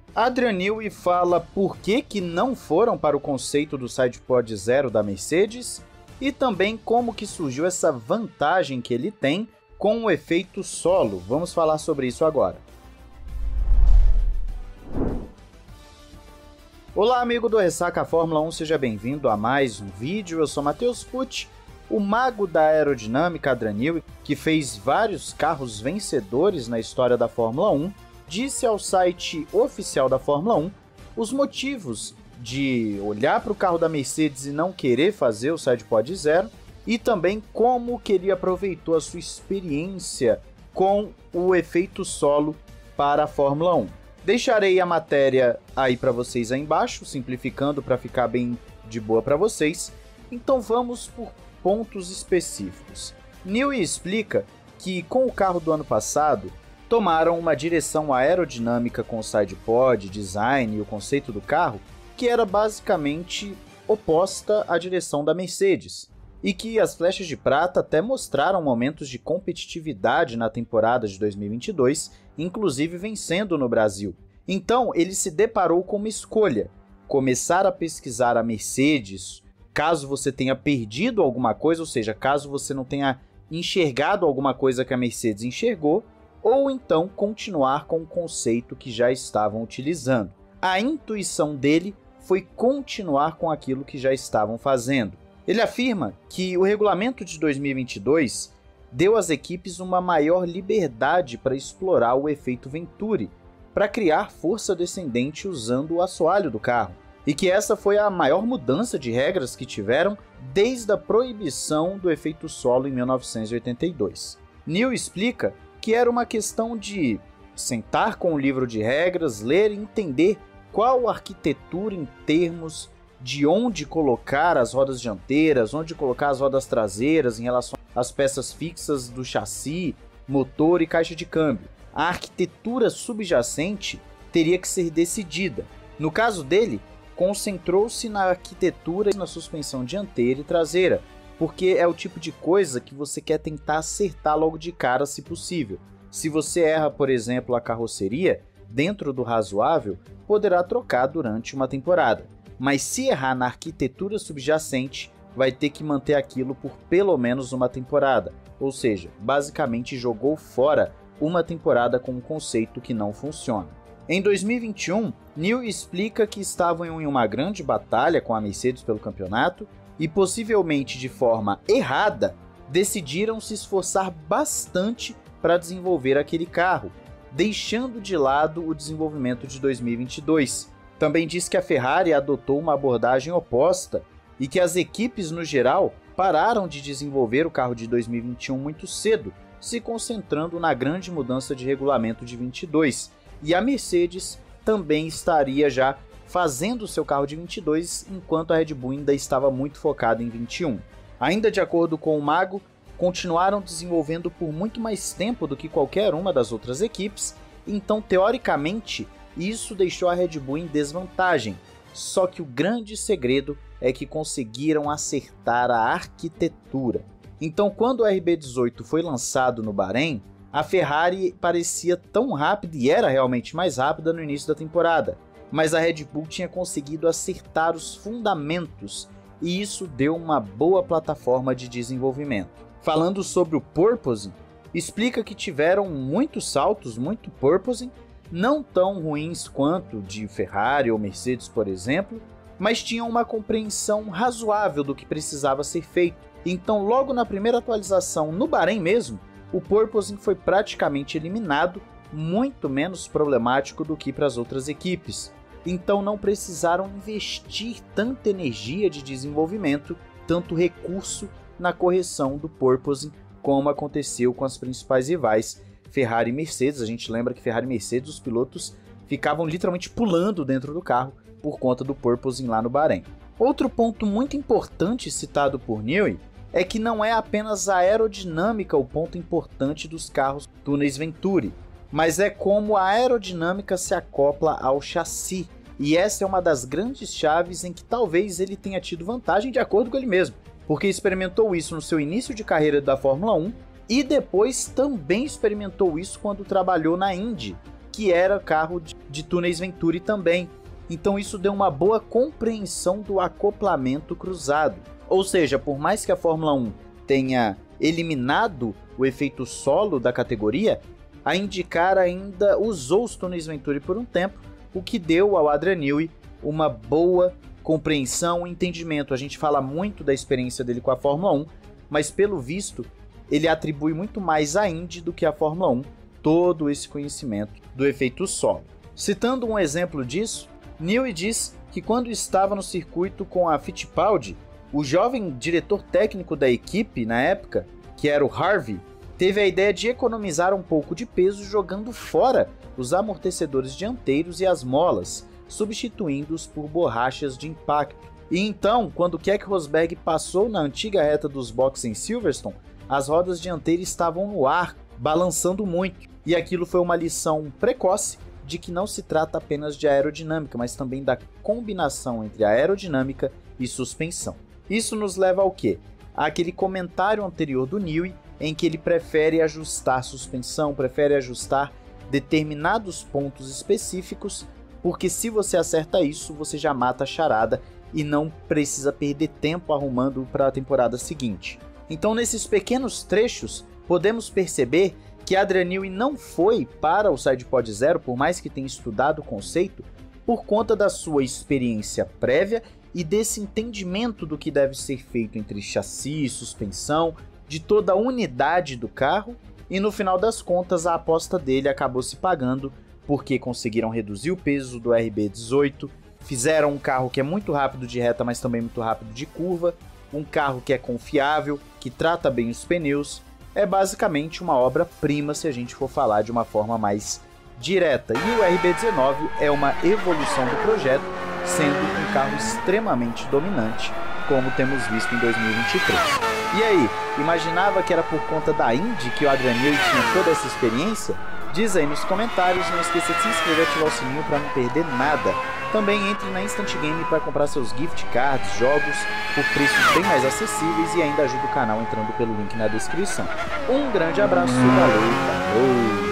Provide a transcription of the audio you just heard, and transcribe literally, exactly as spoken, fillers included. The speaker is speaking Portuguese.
Adrian Newey fala por que que não foram para o conceito do sidepod zero da Mercedes e também como que surgiu essa vantagem que ele tem com o efeito solo. Vamos falar sobre isso agora. Olá, amigo do Ressaca Fórmula um, seja bem-vindo a mais um vídeo. Eu sou Matheus Pucci, o mago da aerodinâmica Adrian Newey, que fez vários carros vencedores na história da Fórmula um, disse ao site oficial da Fórmula um os motivos de olhar para o carro da Mercedes e não querer fazer o sidepod zero e também como que ele aproveitou a sua experiência com o efeito solo para a Fórmula um. Deixarei a matéria aí para vocês aí embaixo, simplificando para ficar bem de boa para vocês. Então vamos por pontos específicos. Newey explica que com o carro do ano passado tomaram uma direção aerodinâmica com o sidepod, design e o conceito do carro que era basicamente oposta à direção da Mercedes, e que as flechas de prata até mostraram momentos de competitividade na temporada de dois mil e vinte e dois, inclusive vencendo no Brasil. Então ele se deparou com uma escolha: começar a pesquisar a Mercedes, caso você tenha perdido alguma coisa, ou seja, caso você não tenha enxergado alguma coisa que a Mercedes enxergou, ou então continuar com o conceito que já estavam utilizando. A intuição dele foi continuar com aquilo que já estavam fazendo. Ele afirma que o regulamento de dois mil e vinte e dois deu às equipes uma maior liberdade para explorar o efeito Venturi, para criar força descendente usando o assoalho do carro, e que essa foi a maior mudança de regras que tiveram desde a proibição do efeito solo em mil novecentos e oitenta e dois. Newey explica que era uma questão de sentar com o livro de regras, ler e entender qual a arquitetura em termos de onde colocar as rodas dianteiras, onde colocar as rodas traseiras em relação às peças fixas do chassi, motor e caixa de câmbio. A arquitetura subjacente teria que ser decidida. No caso dele, concentrou-se na arquitetura e na suspensão dianteira e traseira, porque é o tipo de coisa que você quer tentar acertar logo de cara se possível. Se você erra, por exemplo, a carroceria, dentro do razoável, poderá trocar durante uma temporada. Mas se errar na arquitetura subjacente, vai ter que manter aquilo por pelo menos uma temporada. Ou seja, basicamente jogou fora uma temporada com um conceito que não funciona. Em dois mil e vinte e um, Newey explica que estavam em uma grande batalha com a Mercedes pelo campeonato e possivelmente de forma errada, decidiram se esforçar bastante para desenvolver aquele carro, deixando de lado o desenvolvimento de dois mil e vinte e dois. Também diz que a Ferrari adotou uma abordagem oposta e que as equipes no geral pararam de desenvolver o carro de dois mil e vinte e um muito cedo, se concentrando na grande mudança de regulamento de vinte e dois, e a Mercedes também estaria já fazendo o seu carro de vinte e dois, enquanto a Red Bull ainda estava muito focada em vinte e um. Ainda de acordo com o mago, continuaram desenvolvendo por muito mais tempo do que qualquer uma das outras equipes, então teoricamente isso deixou a Red Bull em desvantagem. Só que o grande segredo é que conseguiram acertar a arquitetura. Então quando o R B dezoito foi lançado no Bahrein, a Ferrari parecia tão rápida e era realmente mais rápida no início da temporada, mas a Red Bull tinha conseguido acertar os fundamentos e isso deu uma boa plataforma de desenvolvimento. Falando sobre o porpoising, explica que tiveram muitos saltos, muito porpoising, não tão ruins quanto de Ferrari ou Mercedes, por exemplo, mas tinham uma compreensão razoável do que precisava ser feito. Então, logo na primeira atualização no Bahrein mesmo, o porpoising foi praticamente eliminado, muito menos problemático do que para as outras equipes. Então não precisaram investir tanta energia de desenvolvimento, tanto recurso na correção do porpoising, como aconteceu com as principais rivais, Ferrari e Mercedes. A gente lembra que Ferrari e Mercedes, os pilotos ficavam literalmente pulando dentro do carro por conta do porpoising lá no Bahrein. Outro ponto muito importante citado por Newey é que não é apenas a aerodinâmica o ponto importante dos carros túneis Venturi, mas é como a aerodinâmica se acopla ao chassi, e essa é uma das grandes chaves em que talvez ele tenha tido vantagem de acordo com ele mesmo, porque experimentou isso no seu início de carreira da Fórmula um e depois também experimentou isso quando trabalhou na Indy, que que era carro de, de túneis Venturi também. Então isso deu uma boa compreensão do acoplamento cruzado. Ou seja, por mais que a Fórmula um tenha eliminado o efeito solo da categoria, a IndyCar ainda usou os túneis Venturi por um tempo, o que deu ao Adrian Newey uma boa compreensão e entendimento. A gente fala muito da experiência dele com a Fórmula um, mas pelo visto ele atribui muito mais à Indy do que à Fórmula um todo esse conhecimento do efeito solo. Citando um exemplo disso, Newey diz que quando estava no circuito com a Fittipaldi, o jovem diretor técnico da equipe na época, que era o Harvey, teve a ideia de economizar um pouco de peso jogando fora os amortecedores dianteiros e as molas, substituindo-os por borrachas de impacto. E então, quando Keck Rosberg passou na antiga reta dos boxes em Silverstone, as rodas dianteiras estavam no ar, balançando muito. E aquilo foi uma lição precoce de que não se trata apenas de aerodinâmica, mas também da combinação entre aerodinâmica e suspensão. Isso nos leva ao quê? Àquele comentário anterior do Newey, em que ele prefere ajustar suspensão, prefere ajustar determinados pontos específicos, porque se você acerta isso, você já mata a charada e não precisa perder tempo arrumando para a temporada seguinte. Então, nesses pequenos trechos, podemos perceber que Adrian Newey não foi para o SidePod Zero, por mais que tenha estudado o conceito, por conta da sua experiência prévia e desse entendimento do que deve ser feito entre chassi e suspensão, de toda a unidade do carro, e no final das contas a aposta dele acabou se pagando, porque conseguiram reduzir o peso do R B dezoito, fizeram um carro que é muito rápido de reta, mas também muito rápido de curva, um carro que é confiável, que trata bem os pneus. É basicamente uma obra-prima se a gente for falar de uma forma mais direta. E o R B dezenove é uma evolução do projeto, sendo um carro extremamente dominante, como temos visto em dois mil e vinte e três. E aí, imaginava que era por conta da Indy que o Adrian Newey tinha toda essa experiência? Diz aí nos comentários, não esqueça de se inscrever e ativar o sininho para não perder nada. Também entre na Instant Game para comprar seus gift cards, jogos por preços bem mais acessíveis e ainda ajuda o canal entrando pelo link na descrição. Um grande abraço, valeu, falou!